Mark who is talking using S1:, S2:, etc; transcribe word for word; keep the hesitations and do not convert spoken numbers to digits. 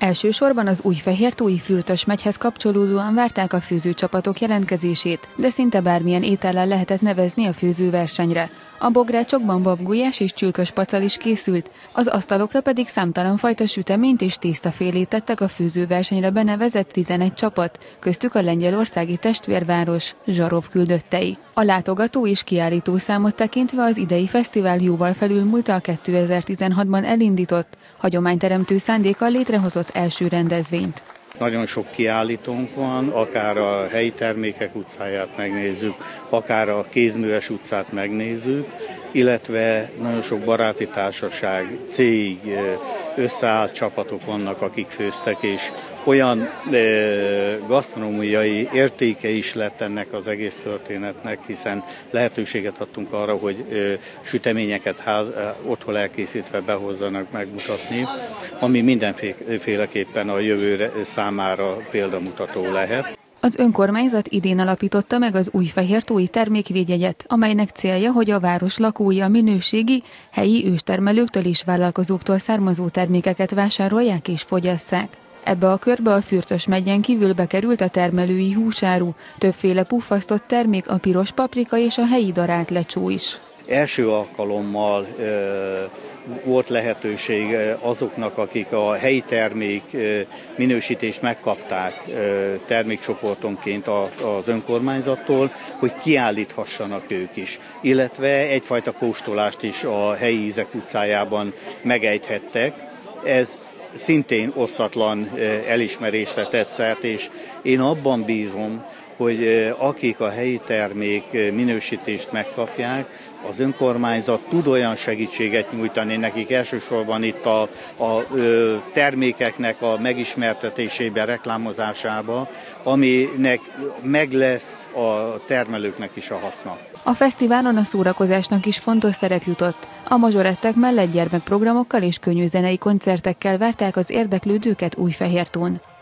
S1: Elsősorban az Újfehértói Fürtös-megyhez kapcsolódóan várták a főzőcsapatok jelentkezését, de szinte bármilyen étellel lehetett nevezni a főzőversenyre. A bográcsokban babgulyás és csülkös pacal is készült, az asztalokra pedig számtalan fajta süteményt és tésztafélét tettek a főzőversenyre benevezett tizenegy csapat, köztük a lengyelországi testvérváros, Zsarov küldöttei. A látogató és kiállító számot tekintve az idei fesztivál jóval felülmúlta a kétezer-tizenhatban elindított, hagyományteremtő szándékkal létrehozott első rendezvényt.
S2: Nagyon sok kiállítónk van, akár a helyi termékek utcáját megnézzük, akár a kézműves utcát megnézzük, illetve nagyon sok baráti társaság, cég, összeállt csapatok vannak, akik főztek, és olyan e, gasztronómiai értéke is lett ennek az egész történetnek, hiszen lehetőséget adtunk arra, hogy e, süteményeket ház, e, otthon elkészítve behozzanak megmutatni, ami mindenféleképpen a jövő számára példamutató lehet.
S1: Az önkormányzat idén alapította meg az Újfehértói termékvédjegyet, amelynek célja, hogy a város lakói a minőségi, helyi őstermelőktől és vállalkozóktól származó termékeket vásárolják és fogyasszák. Ebbe a körbe a Fürtös-megyen kívül bekerült a termelői húsáru, többféle puffasztott termék, a piros paprika és a helyi darált lecsó is.
S2: Első alkalommal e, volt lehetőség azoknak, akik a helyi termék e, minősítést megkapták e, termékcsoportonként a, az önkormányzattól, hogy kiállíthassanak ők is, illetve egyfajta kóstolást is a helyi ízek utcájában megejthettek. Ez szintén osztatlan elismerésre tett szert, és én abban bízom, hogy akik a helyi termék minősítést megkapják, az önkormányzat tud olyan segítséget nyújtani nekik, elsősorban itt a, a termékeknek a megismertetésében, reklámozásába, aminek meg lesz a termelőknek is a haszna.
S1: A fesztiválon a szórakozásnak is fontos szerep jutott. A mazsorettek mellett gyermekprogramokkal és könnyű zenei koncertekkel várták az érdeklődőket Újfehértón.